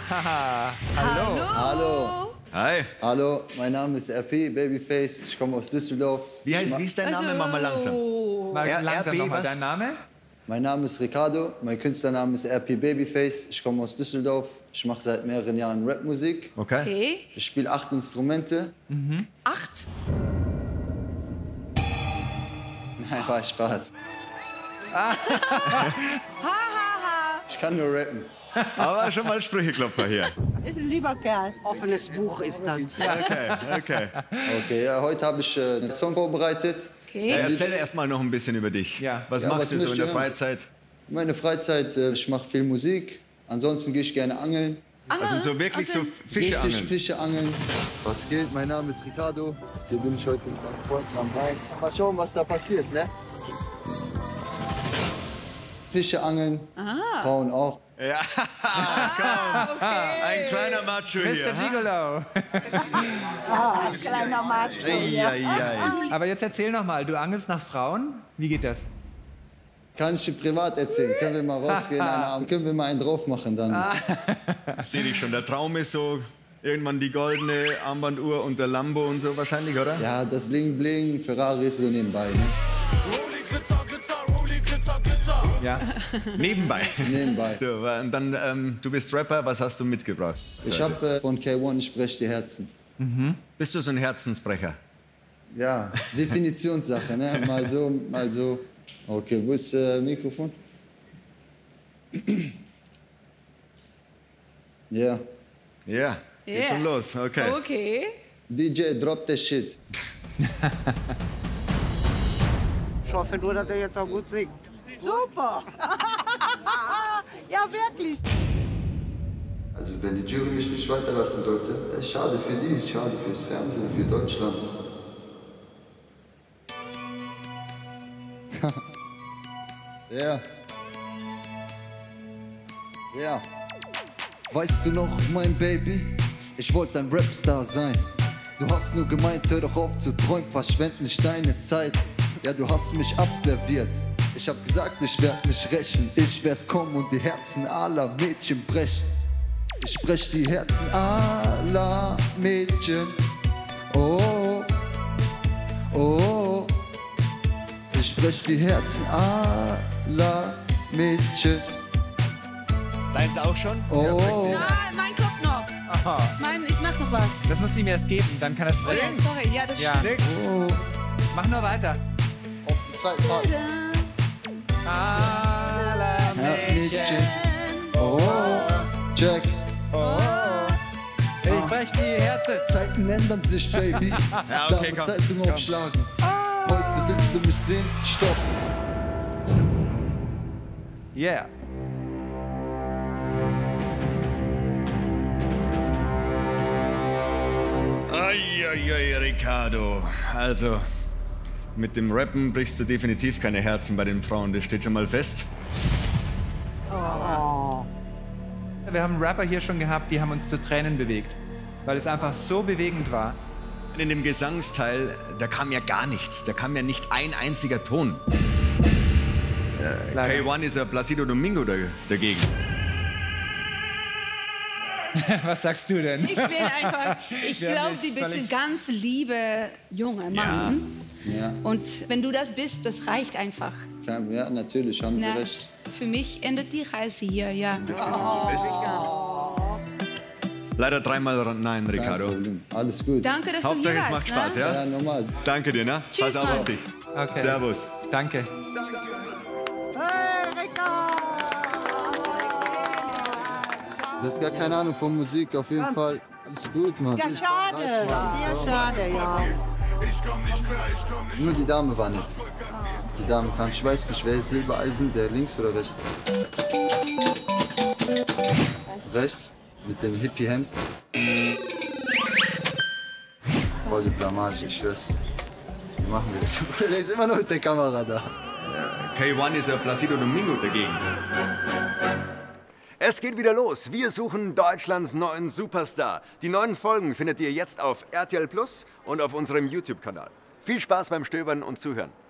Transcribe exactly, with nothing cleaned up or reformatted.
Hallo. Hallo. Hi. Hallo, mein Name ist R P, Babyface. Ich komme aus Düsseldorf. Wie, heißt, wie ist dein Name? Mach mal langsam. Mal R- langsam RP, nochmal was? dein Name? Mein Name ist Ricardo, mein Künstlername ist R P Babyface. Ich komme aus Düsseldorf. Ich mache seit mehreren Jahren Rapmusik. Okay. Okay. Ich spiele acht Instrumente. Acht? Nein, war Spaß. Ha, ha, ha. Ich kann nur rappen. Aber schon mal Sprücheklopfer hier. Ist ein lieber Kerl. Offenes Buch ist das. Okay, okay. Okay, ja, heute habe ich äh, einen Song vorbereitet. Okay. Ja, erzähl erst mal noch ein bisschen über dich. Ja. Was Ja, machst was du so in möchtest der du hören? Freizeit? Meine Freizeit, äh, ich mache viel Musik. Ansonsten gehe ich gerne angeln. Also so wirklich so Fische Richtig angeln. Fische angeln. Was geht? Mein Name ist Ricardo. Hier bin ich heute mit meinem Freund am Rhein. Mal schauen, was da passiert, ne? Fische angeln, Frauen auch. Ja, komm. Ein kleiner Macho hier. Mister Gigolo. Ah, ein kleiner Macho. Ja, ja. Aber jetzt erzähl noch mal, du angelst nach Frauen? Wie geht das? Kann ich dir privat erzählen? Können wir mal rausgehen, einen Abend? Können wir mal einen drauf machen dann? Ich sehe dich schon. Der Traum ist so, irgendwann die goldene Armbanduhr und der Lambo und so wahrscheinlich, oder? Ja, das Bling Bling, Ferrari ist so nebenbei, ne? Ja. Nebenbei. Nebenbei. So, und dann, ähm, du bist Rapper, was hast du mitgebracht? Ich habe äh, von K eins, ich breche die Herzen. Bist du so ein Herzensbrecher? Ja, Definitionssache, ne? Mal so, mal so. Okay, wo ist das äh, Mikrofon? Ja. Ja, geht Ja. schon los. Okay. Okay. D J, drop the shit. Ich hoffe nur, dass er jetzt auch gut singt. Super. Ja, wirklich. Also wenn die Jury mich nicht weiterlassen sollte, ist schade für die, schade fürs Fernsehen, für Deutschland. Ja. Ja. Weißt du noch, mein Baby? Ich wollte ein Rapstar sein. Du hast nur gemeint, hör doch auf zu träumen, verschwend nicht deine Zeit. Ja, du hast mich abserviert. Ich hab gesagt, ich werd mich rächen. Ich werd kommen und die Herzen aller Mädchen brechen. Ich brech die Herzen aller Mädchen. Oh, oh, oh. Ich brech die Herzen aller Mädchen. Deins auch schon? Oh, Na, mein kommt noch. Aha. Mein, ich mach noch was. Das muss ihm erst geben, dann kann er Oh, ja, sprechen. sorry, ja, das Ja. stimmt. Nix. oh. Mach nur weiter. Auf den zweiten Part. Aller Mädchen. Oh, check. Oh, ich brech die Herzen. Zeiten ändern sich, Baby. Ja, okay, Dame komm. Zeitung Komm. aufschlagen. Heute willst du mich sehen? Stopp. Yeah. Eieiei, Ricardo. Also, mit dem Rappen brichst du definitiv keine Herzen bei den Frauen, das steht schon mal fest. Wir haben Rapper hier schon gehabt, die haben uns zu Tränen bewegt. Weil es einfach so bewegend war. In dem Gesangsteil, da kam ja gar nichts, da kam ja nicht ein einziger Ton. Leider. K eins ist ja Placido Domingo da, dagegen. Was sagst du denn? Ich bin einfach, ich Wir haben glaube, die dich bist ein völlig- ganz liebe junger Mann. Ja, Und wenn du das bist, das reicht einfach. kein, ja, natürlich, haben Na, Sie recht. für mich endet die Reise hier, ja. Leider dreimal nein, Kein Ricardo. Problem. Alles gut. Danke, dass Hauptsache du es hier macht warst. Spaß, Ne? ja? Ja, normal. Danke dir, ne? Tschüss, Pass auf Mann. auf dich. Okay. Servus. Danke. Hey, Ricardo. Der hat gar keine Ahnung von Musik, auf jeden Fall. Alles gut, Mann. Ja, schade. Sehr schade, ja. Nur die Dame war nicht. Die Dame kam, ich weiß nicht, wer ist Silbereisen, der links oder rechts? Rechts, mit dem Hippie-Hemd. Voll die Blamage, ich schwör's. Wie machen wir das? Der ist immer noch mit der Kamera da. K eins ist ja Placido Domingo dagegen. Es geht wieder los. Wir suchen Deutschlands neuen Superstar. Die neuen Folgen findet ihr jetzt auf R T L Plus und auf unserem YouTube-Kanal. Viel Spaß beim Stöbern und Zuhören.